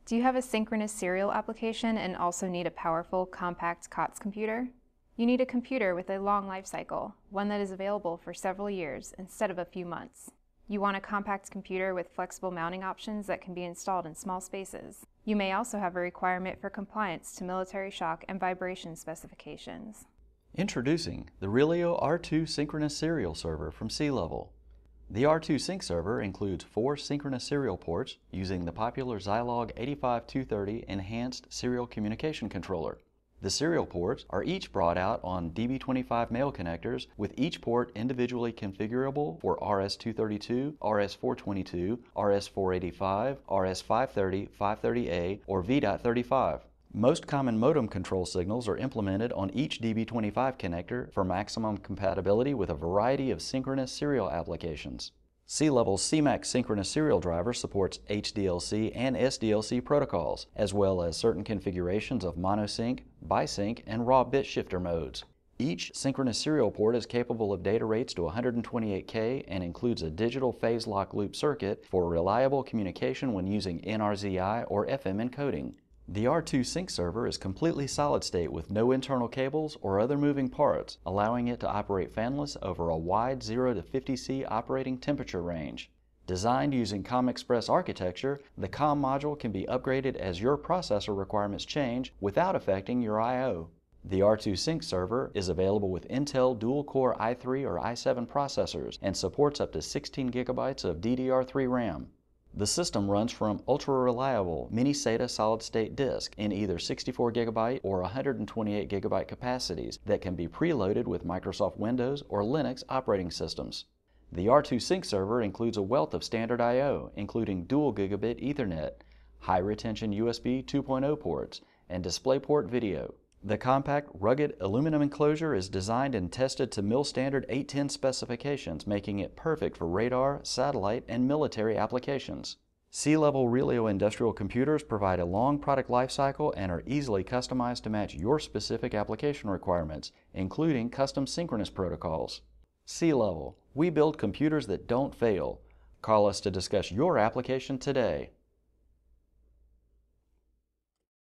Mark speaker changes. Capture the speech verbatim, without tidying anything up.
Speaker 1: Do you have a Synchronous serial application and also need a powerful, compact C O T S computer? You need a computer with a long life cycle, one that is available for several years instead of a few months. You want a compact computer with flexible mounting options that can be installed in small spaces. You may also have a requirement for compliance to military shock and vibration specifications.
Speaker 2: Introducing the Relio R two Synchronous Serial Server from Sealevel. The R two Sync Server includes four synchronous serial ports using the popular Zilog eighty-five two thirty Enhanced Serial Communication Controller. The serial ports are each brought out on D B twenty-five male connectors, with each port individually configurable for R S two thirty-two, R S four twenty-two, R S four eighty-five, R S five thirty, five thirty A, or V thirty-five. Most common modem control signals are implemented on each D B twenty-five connector for maximum compatibility with a variety of synchronous serial applications. Sealevel's C MAX synchronous serial driver supports H D L C and S D L C protocols, as well as certain configurations of monosync, bisync, and raw bit shifter modes. Each synchronous serial port is capable of data rates to one hundred twenty-eight K and includes a digital phase lock loop circuit for reliable communication when using N R Z I or F M encoding. The R two Sync Server is completely solid state with no internal cables or other moving parts, allowing it to operate fanless over a wide zero to fifty C operating temperature range. Designed using ComExpress architecture, the COM module can be upgraded as your processor requirements change without affecting your I O. The R two Sync Server is available with Intel dual-core i three or i seven processors and supports up to sixteen gigabytes of D D R three RAM. The system runs from ultra-reliable mini SATA solid-state disk in either sixty-four gigabyte or one hundred twenty-eight gigabyte capacities that can be preloaded with Microsoft Windows or Linux operating systems. The R two Sync Server includes a wealth of standard I O, including dual gigabit Ethernet, high-retention U S B two point oh ports, and DisplayPort video. The compact, rugged aluminum enclosure is designed and tested to mil-standard eight ten specifications, making it perfect for radar, satellite, and military applications. Sealevel Relio industrial computers provide a long product life cycle and are easily customized to match your specific application requirements, including custom synchronous protocols. Sealevel, we build computers that don't fail. Call us to discuss your application today.